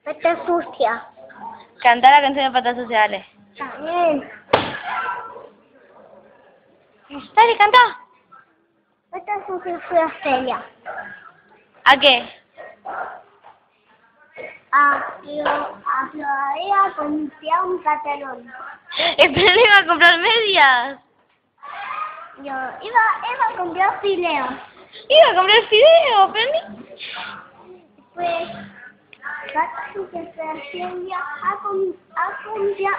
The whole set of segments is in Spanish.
Pata sucia. Canta la canción de Patas Sociales. También. Dale, canta. Pata sucia fue a Celia. ¿A qué? A Florida compré un pantalón. Espera, le iba a comprar medias. Yo iba a comprar fideos. Iba a comprar fideo, Penny. Pues, Pata sucia fue a Celia a comprar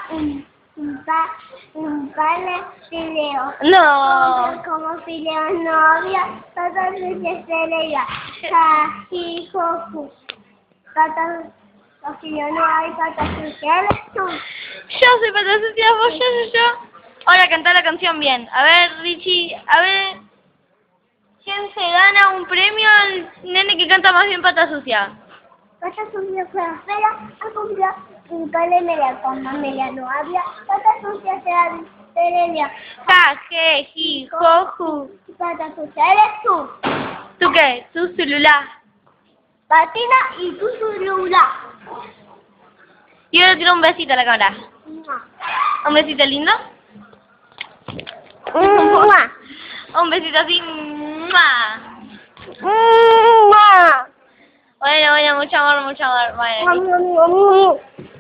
un par de fideos. No. Como fideos no había, Pata sucia se le iba. Cajijoju. Los fideos no hay, Pata sucia eres tú. Yo soy Patas Sociales, vos, yo. Ahora canta la canción bien. A ver, Richie, a ver. ¿Quién se gana un premio al nene que canta más bien Patas Sucia? Pata sucia fue a Feria a comprar un par de medias. Cuando media no había, Pata sucia se le dio. Ja, je, ji, jo, ju. Pata sucia eres tú. ¿Tú qué? Tu celular. Patina y tu celular. Yo le tiro un besito a la cámara. ¿Un besito lindo? Un besito así. ¡Mua! Bueno, mucho amor. Bueno.